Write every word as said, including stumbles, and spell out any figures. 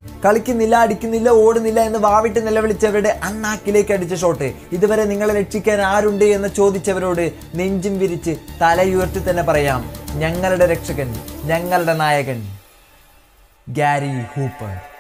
കളിക്കുന്നില്ല, അടിക്കുന്നില്ല, ഓടുന്നില്ല എന്ന് വാവിട്ട് നിലവിളിച്ചവരുടെ അണ്ണാക്കിലേക്ക് അടിച്ച ഷോട്ട്. ഇതുവരെ നിങ്ങളെ രക്ഷിക്കാൻ ആരുണ്ട് എന്ന് ചോദിച്ചവരോട് നെഞ്ചും വിരിച്ച് തലയുയർത്തി തന്നെ പറയാം, ഞങ്ങളുടെ രക്ഷകൻ, ഞങ്ങളുടെ നായകൻ ഗാരി ഹൂപ്പർ.